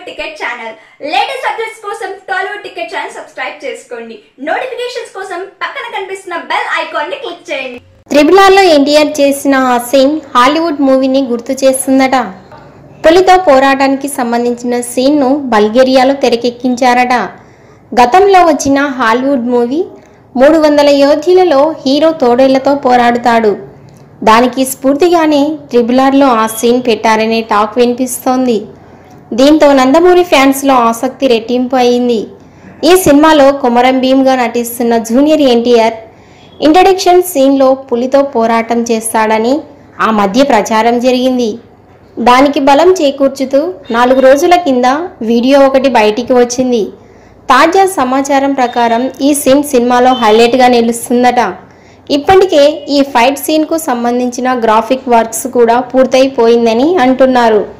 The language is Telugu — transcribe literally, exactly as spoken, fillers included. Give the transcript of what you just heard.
Ticket channel. లేటెస్ట్ అప్డేట్స్ కోసం టాలీవుడ్ టికెట్ ఛానల్ సబ్స్క్రైబ్ చేసుకోండి. నోటిఫికేషన్స్ కోసం పక్కన కనిపిస్తున్న బెల్ ఐకాన్ ని క్లిక్ చేయండి. త్రిబుల్ ఆర్ లో ఎన్టీఆర్ చేసిన ఆ సీన్ హాలీవుడ్ మూవీని గుర్తు చేస్తుందట. పులితో పోరాటానికి సంబంధించిన సీన్ ను బల్గేరియాలో తెరకెక్కించారట. గతంలో వచ్చిన హాలీవుడ్ మూవీ మూడు వందల యోధులలో హీరో తోడేళ్లతో పోరాడుతాడు. దానికి స్ఫూర్తిగానే త్రిబుల్ ఆర్ లో ఆ సీన్ పెట్టారనే టాక్ వినిపిస్తోంది. దీంతో నందమూరి ఫ్యాన్స్ లో ఆసక్తి రెట్టింపు అయింది. ఈ సినిమాలో కొమరం భీమ్గా నటిస్తున్న జూనియర్ ఎన్టీఆర్ ఇంట్రడక్షన్ సీన్లో పులితో పోరాటం చేస్తాడని ఆ మధ్య ప్రచారం జరిగింది. దానికి బలం చేకూర్చుతూ నాలుగు రోజుల కింద వీడియో ఒకటి బయటికి వచ్చింది. తాజా సమాచారం ప్రకారం ఈ సీన్ సినిమాలో హైలైట్గా నిలుస్తుందట. ఇప్పటికే ఈ ఫైట్ సీన్కు సంబంధించిన గ్రాఫిక్ వర్క్స్ కూడా పూర్తయిపోయిందని అంటున్నారు.